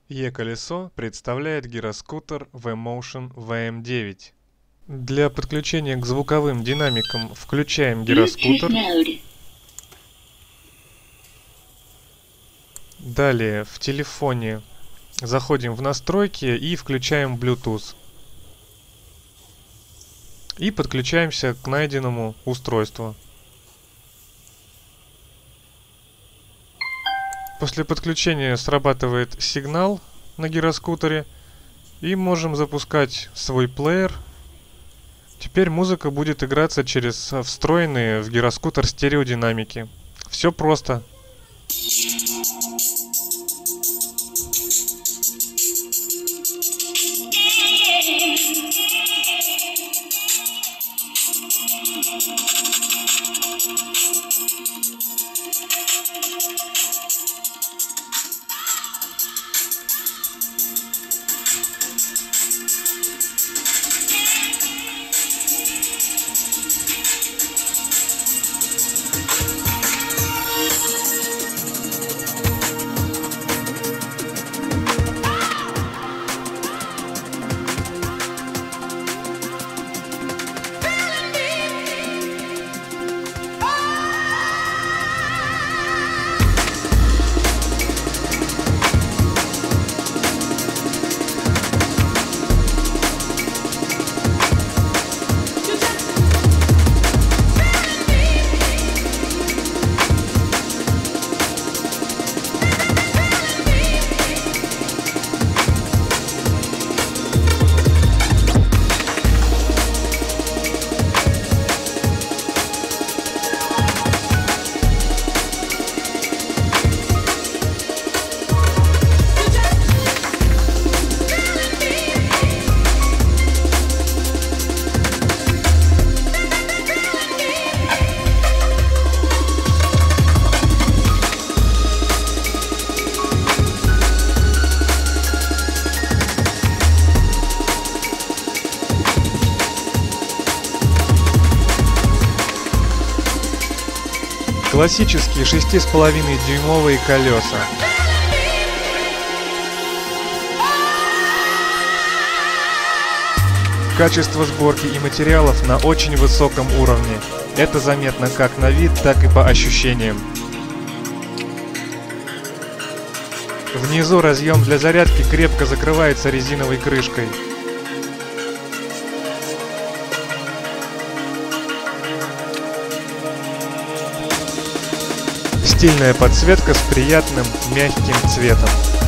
E-колесо представляет гироскутер V-Motion VM9. Для подключения к звуковым динамикам включаем гироскутер. Далее в телефоне заходим в настройки и включаем Bluetooth. И подключаемся к найденному устройству. После подключения срабатывает сигнал на гироскутере, и можем запускать свой плеер. Теперь музыка будет играться через встроенные в гироскутер стереодинамики. Все просто. Классические 6,5-дюймовые колеса. Качество сборки и материалов на очень высоком уровне. Это заметно как на вид, так и по ощущениям. Внизу разъем для зарядки крепко закрывается резиновой крышкой. Стильная подсветка с приятным мягким цветом.